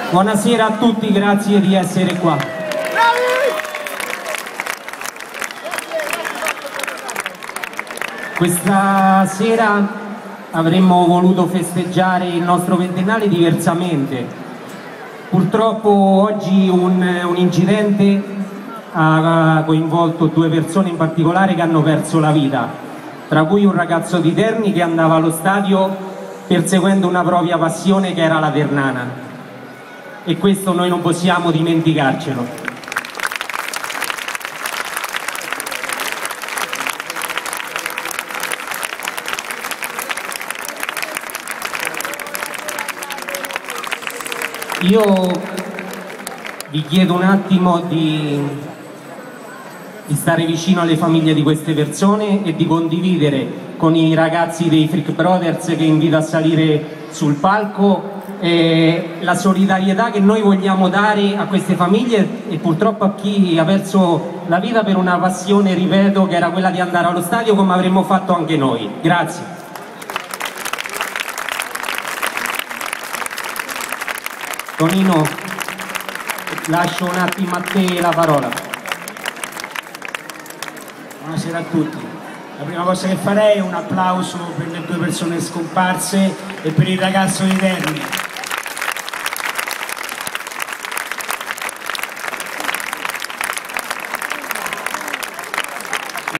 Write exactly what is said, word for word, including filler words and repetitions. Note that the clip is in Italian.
Buonasera a tutti, grazie di essere qua. Questa sera avremmo voluto festeggiare il nostro ventennale diversamente. Purtroppo oggi un, un incidente ha coinvolto due persone in particolare che hanno perso la vita, tra cui un ragazzo di Terni che andava allo stadio perseguendo una propria passione che era la Ternana. E questo noi non possiamo dimenticarcelo. Io vi chiedo un attimo di, di stare vicino alle famiglie di queste persone e di condividere con i ragazzi dei Freak Brothers che invito a salire sul palco eh, la solidarietà che noi vogliamo dare a queste famiglie e purtroppo a chi ha perso la vita per una passione, ripeto, che era quella di andare allo stadio come avremmo fatto anche noi. Grazie. Tonino, lascio un attimo a te la parola. Buonasera a tutti. La prima cosa che farei è un applauso per le due persone scomparse e per il ragazzo di Terni.